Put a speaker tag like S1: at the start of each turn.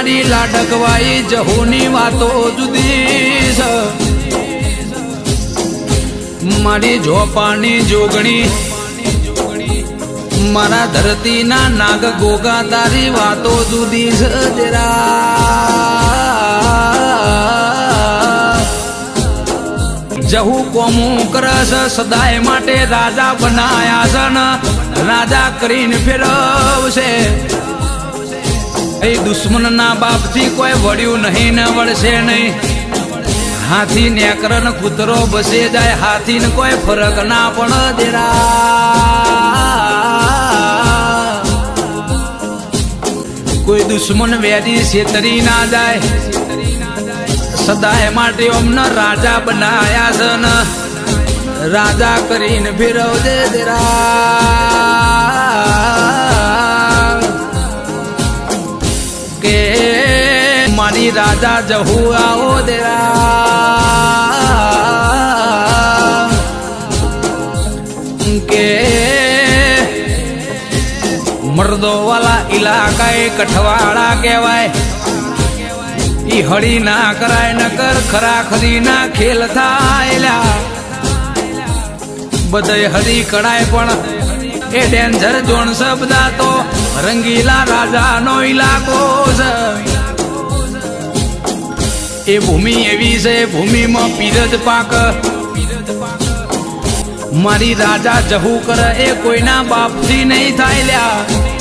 S1: मारी लाडकवाई जहूनी वातो जुदी छ। मारी झोपानी जोगणी मारा धरती ना नाग गोगा तारी वातो जुदी छ तेरा। जहू कोमू करस सदाय माटे राजा बनाया सन राजा करीने फेरवशे। ए दुश्मन ना बाप थी कोई वड्यू नहीं न वड़से नहीं। हाथी नेकरन कुतरो बसे जाए हाथी न कोई फरक ना पण देरा। कोई दुश्मन वेदी सेतरी ना जाए सदाय माटे ओमने राजा बनाया सन राजा करीने फिरवजे तेरा। के मारी राजा जहू आओ तेरा। के मर्दों वाला इलाका कठवाड़ा कहवाय। ई हड़ी ना कराय न कर खरा खरी ना खेल थायला। बधय हरी कड़ाय पण ए डेंजर जोन शब्द तो रंगीला राजा नो इलाको छ। ए भूमि एवी छे भूमि में पीरज पाक। मारी राजा जहू कर ए कोई ना बाप थी नहीं थायल्या।